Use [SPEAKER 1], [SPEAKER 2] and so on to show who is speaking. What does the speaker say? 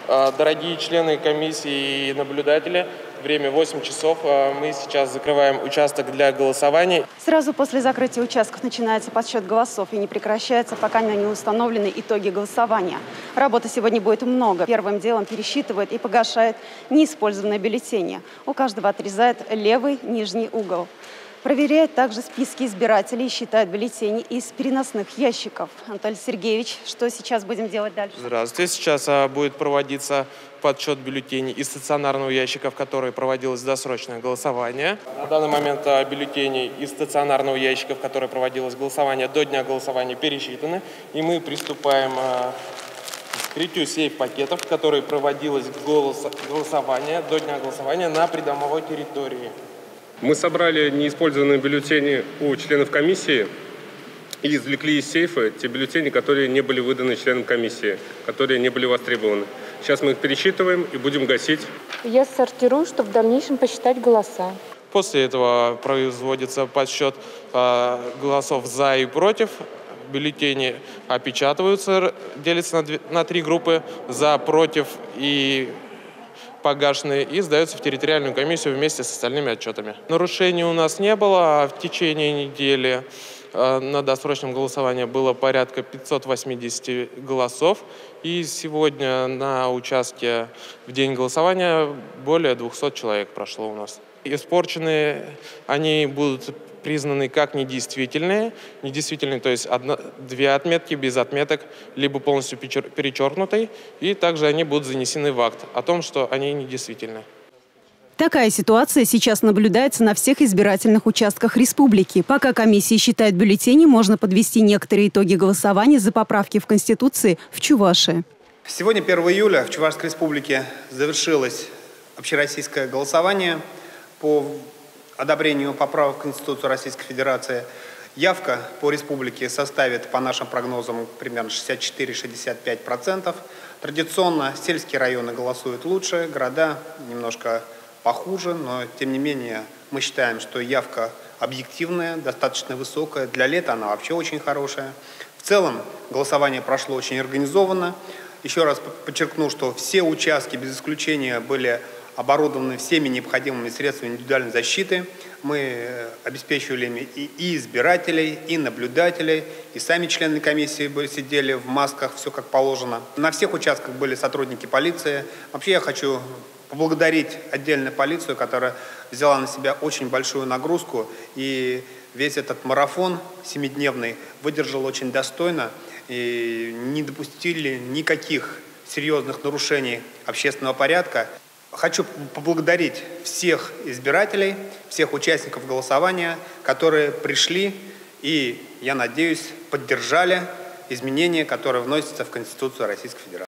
[SPEAKER 1] Дорогие члены комиссии и наблюдатели, время 8 часов. Мы сейчас закрываем участок для голосования.
[SPEAKER 2] Сразу после закрытия участков начинается подсчет голосов и не прекращается, пока не установлены итоги голосования. Работы сегодня будет много. Первым делом пересчитывают и погашают неиспользованные бюллетени. У каждого отрезают левый нижний угол. Проверяют также списки избирателей и считают бюллетени из переносных ящиков. Анатолий Сергеевич, что сейчас будем делать дальше?
[SPEAKER 1] Здравствуйте. Сейчас будет проводиться подсчет бюллетеней из стационарного ящика, в который проводилось досрочное голосование. На данный момент бюллетени из стационарного ящика, в который проводилось голосование, до дня голосования пересчитаны. И мы приступаем к вскрытию сейф-пакетов, в которые проводилось голосование до дня голосования на придомовой территории.
[SPEAKER 3] Мы собрали неиспользованные бюллетени у членов комиссии и извлекли из сейфа те бюллетени, которые не были выданы членам комиссии, которые не были востребованы. Сейчас мы их пересчитываем и будем гасить.
[SPEAKER 4] Я сортирую, чтобы в дальнейшем посчитать голоса.
[SPEAKER 1] После этого производится подсчет голосов «за» и «против». Бюллетени опечатываются, делятся на 3 группы: «за», «против» и погашенные, и сдаются в территориальную комиссию вместе с остальными отчетами. Нарушений у нас не было. В течение недели на досрочном голосовании было порядка 580 голосов. И сегодня на участке в день голосования более 200 человек прошло у нас. Испорченные они будут признаны как недействительные. Недействительные, то есть 2 отметки без отметок, либо полностью перечеркнутой. И также они будут занесены в акт о том, что они недействительны.
[SPEAKER 2] Такая ситуация сейчас наблюдается на всех избирательных участках республики. Пока комиссия считает бюллетени, можно подвести некоторые итоги голосования за поправки в Конституции в Чувашии.
[SPEAKER 5] Сегодня, 1 июля, в Чувашской республике завершилось общероссийское голосование по одобрению поправок в Конституцию Российской Федерации. Явка по республике составит, по нашим прогнозам, примерно 64-65%. Традиционно сельские районы голосуют лучше, города немножко похуже, но тем не менее мы считаем, что явка объективная, достаточно высокая. Для лета она вообще очень хорошая. В целом голосование прошло очень организованно. Еще раз подчеркну, что все участки без исключения были оборудованы всеми необходимыми средствами индивидуальной защиты. Мы обеспечивали ими и избирателей, и наблюдателей, и сами члены комиссии сидели в масках, все как положено. На всех участках были сотрудники полиции. Вообще я хочу поблагодарить отдельно полицию, которая взяла на себя очень большую нагрузку, и весь этот марафон 7-дневный выдержал очень достойно, и не допустили никаких серьезных нарушений общественного порядка. Хочу поблагодарить всех избирателей, всех участников голосования, которые пришли и, я надеюсь, поддержали изменения, которые вносятся в Конституцию Российской Федерации.